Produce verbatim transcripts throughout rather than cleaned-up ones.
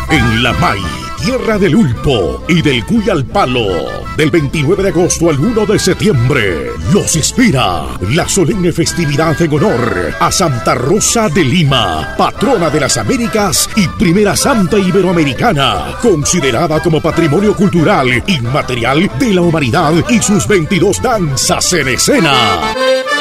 en La May, tierra del Ulpo y del Cuy al Palo. Del veintinueve de agosto al uno de septiembre, los inspira la solemne festividad en honor a Santa Rosa de Lima, patrona de las Américas y primera santa iberoamericana, considerada como patrimonio cultural inmaterial de la humanidad, y sus veintidós danzas en escena.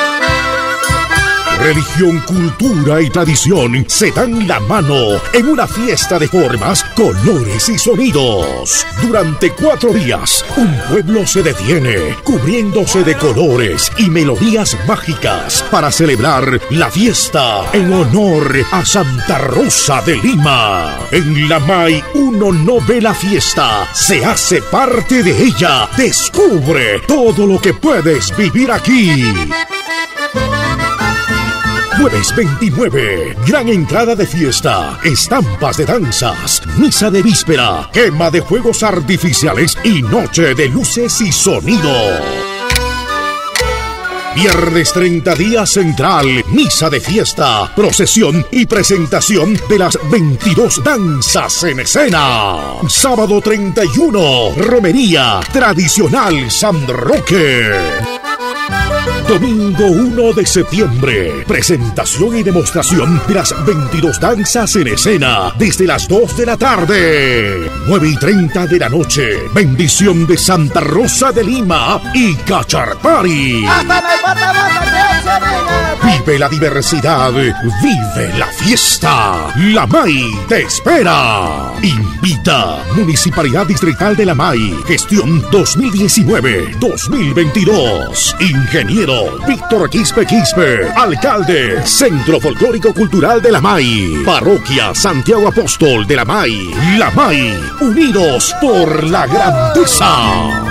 Religión, cultura y tradición se dan la mano en una fiesta de formas, colores y sonidos. Durante cuatro días, un pueblo se detiene, cubriéndose de colores y melodías mágicas para celebrar la fiesta en honor a Santa Rosa de Lima. En La May uno no ve la fiesta, se hace parte de ella. Descubre todo lo que puedes vivir aquí. Jueves veintinueve, gran entrada de fiesta, estampas de danzas, misa de víspera, quema de fuegos artificiales y noche de luces y sonido. Viernes treinta, día central, misa de fiesta, procesión y presentación de las veintidós danzas en escena. Sábado treinta y uno, romería tradicional San Roque. Domingo uno de septiembre, presentación y demostración de las veintidós danzas en escena desde las dos de la tarde. nueve y treinta de la noche, bendición de Santa Rosa de Lima y Cacharpari. Vive la diversidad, vive la fiesta. La May te espera. Invita Municipalidad Distrital de La May, gestión dos mil diecinueve dos mil veintidós. Ingeniero Víctor Quispe Quispe, alcalde, Centro Folclórico Cultural de La May, Parroquia Santiago Apóstol de La May. La May, unidos por la grandeza.